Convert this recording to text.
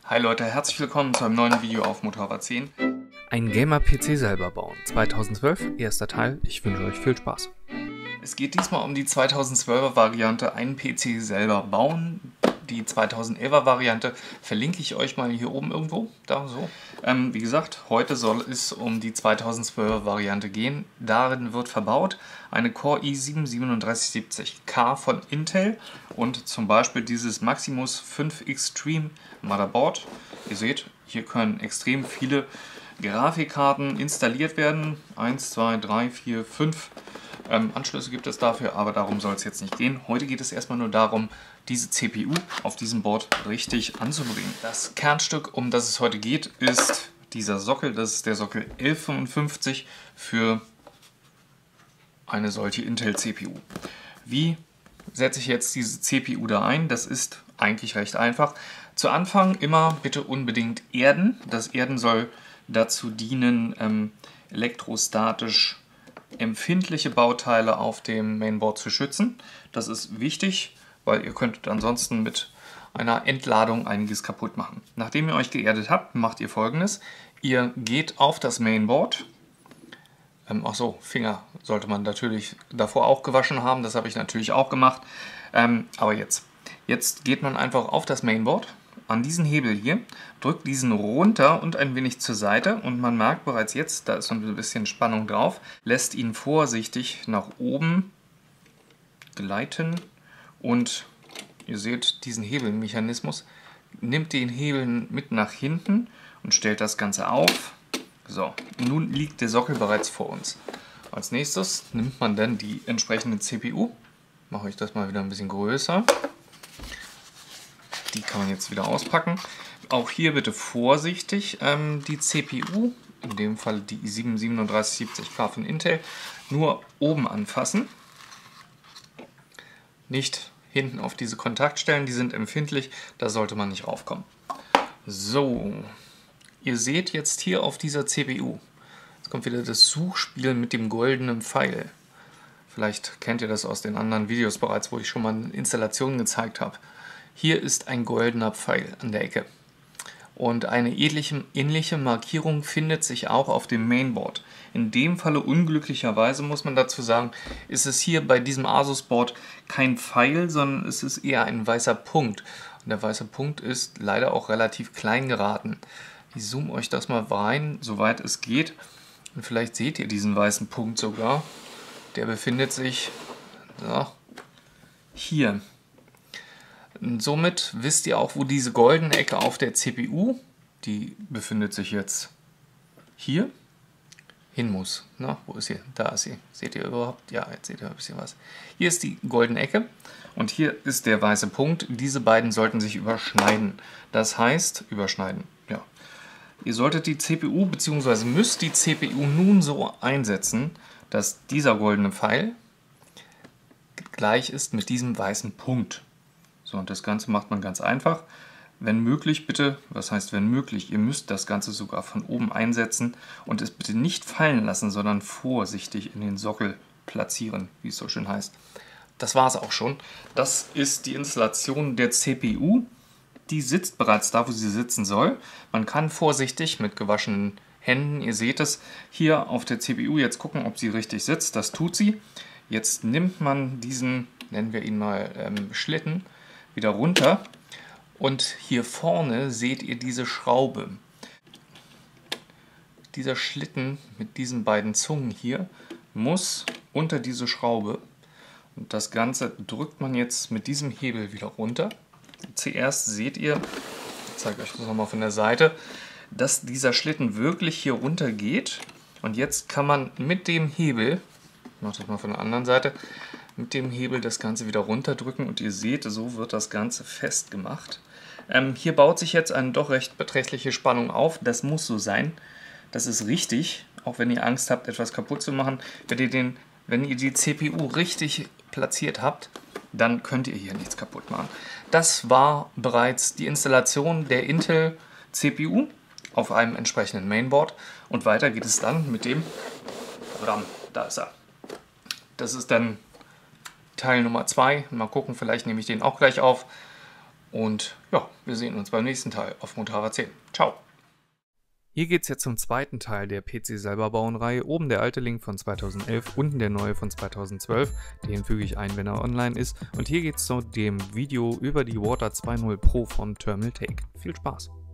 Hi Leute, herzlich willkommen zu einem neuen Video auf Motorrad 10. Ein Gamer-PC selber bauen. 2012, erster Teil. Ich wünsche euch viel Spaß. Es geht diesmal um die 2012er Variante, einen PC selber bauen. Die 2011er Variante verlinke ich euch mal hier oben irgendwo, da so. Wie gesagt, heute soll es um die 2012er Variante gehen. Darin wird verbaut eine Core i7-3770K von Intel und zum Beispiel dieses Maximus 5 Extreme Motherboard. Ihr seht, hier können extrem viele Grafikkarten installiert werden. 1, 2, 3, 4, 5 Anschlüsse gibt es dafür, aber darum soll es jetzt nicht gehen. Heute geht es erstmal nur darum, diese CPU auf diesem Board richtig anzubringen. Das Kernstück, um das es heute geht, ist dieser Sockel. Das ist der Sockel 1155 für eine solche Intel-CPU. Wie setze ich jetzt diese CPU da ein? Das ist eigentlich recht einfach. Zu Anfang immer bitte unbedingt erden. Das Erden soll dazu dienen, elektrostatisch empfindliche Bauteile auf dem Mainboard zu schützen. Das ist wichtig, weil ihr könntet ansonsten mit einer Entladung einiges kaputt machen. Nachdem ihr euch geerdet habt, macht ihr Folgendes. Ihr geht auf das Mainboard. Achso, Finger sollte man natürlich davor auch gewaschen haben. Das habe ich natürlich auch gemacht. Aber jetzt geht man einfach auf das Mainboard, an diesen Hebel hier, drückt diesen runter und ein wenig zur Seite und man merkt bereits jetzt, da ist so ein bisschen Spannung drauf, lässt ihn vorsichtig nach oben gleiten und ihr seht diesen Hebelmechanismus, nimmt den Hebel mit nach hinten und stellt das Ganze auf. So, nun liegt der Sockel bereits vor uns. Als nächstes nimmt man dann die entsprechende CPU, mache ich das mal wieder ein bisschen größer. Die kann man jetzt wieder auspacken. Auch hier bitte vorsichtig die CPU, in dem Fall die i7-3770K von Intel, nur oben anfassen. Nicht hinten auf diese Kontaktstellen, die sind empfindlich, da sollte man nicht raufkommen. So, ihr seht jetzt hier auf dieser CPU, jetzt kommt wieder das Suchspiel mit dem goldenen Pfeil. Vielleicht kennt ihr das aus den anderen Videos bereits, wo ich schon mal eine Installation gezeigt habe. Hier ist ein goldener Pfeil an der Ecke. Und eine ähnliche Markierung findet sich auch auf dem Mainboard. In dem Falle unglücklicherweise, muss man dazu sagen, ist es hier bei diesem Asus-Board kein Pfeil, sondern es ist eher ein weißer Punkt. Und der weiße Punkt ist leider auch relativ klein geraten. Ich zoome euch das mal rein, soweit es geht. Und vielleicht seht ihr diesen weißen Punkt sogar. Der befindet sich hier. Und somit wisst ihr auch, wo diese goldene Ecke auf der CPU, die befindet sich jetzt hier, hin muss. Na, wo ist sie? Da ist sie. Seht ihr überhaupt? Ja, jetzt seht ihr ein bisschen was. Hier ist die goldene Ecke und hier ist der weiße Punkt. Diese beiden sollten sich überschneiden. Das heißt, überschneiden, ja. Ihr solltet die CPU bzw. müsst die CPU nun so einsetzen, dass dieser goldene Pfeil gleich ist mit diesem weißen Punkt. So, und das Ganze macht man ganz einfach. Wenn möglich, bitte, was heißt wenn möglich, ihr müsst das Ganze sogar von oben einsetzen und es bitte nicht fallen lassen, sondern vorsichtig in den Sockel platzieren, wie es so schön heißt. Das war es auch schon. Das ist die Installation der CPU. Die sitzt bereits da, wo sie sitzen soll. Man kann vorsichtig mit gewaschenen Händen, ihr seht es, hier auf der CPU jetzt gucken, ob sie richtig sitzt. Das tut sie. Jetzt nimmt man diesen, nennen wir ihn mal Schlitten, wieder runter und hier vorne seht ihr diese Schraube. Dieser Schlitten mit diesen beiden Zungen hier muss unter diese Schraube und das Ganze drückt man jetzt mit diesem Hebel wieder runter. Zuerst seht ihr, ich zeige euch das nochmal von der Seite, dass dieser Schlitten wirklich hier runter geht und jetzt kann man mit dem Hebel, ich mache das mal von der anderen Seite, mit dem Hebel das Ganze wieder runterdrücken und ihr seht, so wird das Ganze festgemacht. Hier baut sich jetzt eine doch recht beträchtliche Spannung auf. Das muss so sein. Das ist richtig, auch wenn ihr Angst habt, etwas kaputt zu machen. Wenn ihr die CPU richtig platziert habt, dann könnt ihr hier nichts kaputt machen. Das war bereits die Installation der Intel CPU auf einem entsprechenden Mainboard. Und weiter geht es dann mit dem RAM. Da ist er. Das ist dann Teil Nummer 2. Mal gucken, vielleicht nehme ich den auch gleich auf. Und Ja, wir sehen uns beim nächsten Teil auf Motava 10. Ciao! Hier geht es jetzt zum zweiten Teil der PC selber bauen Reihe. Oben der alte Link von 2011, unten der neue von 2012. Den füge ich ein, wenn er online ist. Und hier geht es zu dem Video über die Water 2.0 Pro von Thermaltake. Viel Spaß!